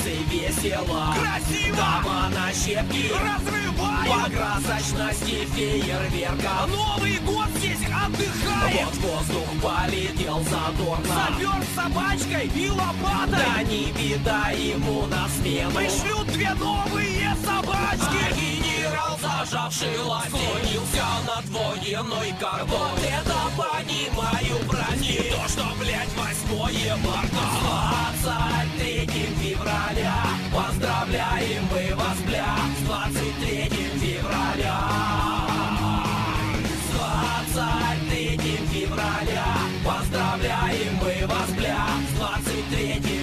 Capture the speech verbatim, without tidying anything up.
улицы весело, Красиво! дома на щепки Разрываем! по красочности фейерверка. Новый год здесь отдыхает! Вот воздух полетел задорно, Сапер с собачкой и лопатой! да не беда ему на смену. Пришлют две новые собачки! А генерал, зажавший ласть, склонился над военной картой. Вот это понимаю, прости, то, что, блядь, восьмое марта. С двадцать третьим февраля поздравляем мы вас, бля, с двадцать третьим февраля. С двадцать третьим февраля поздравляем мы вас, бля, с двадцать третьим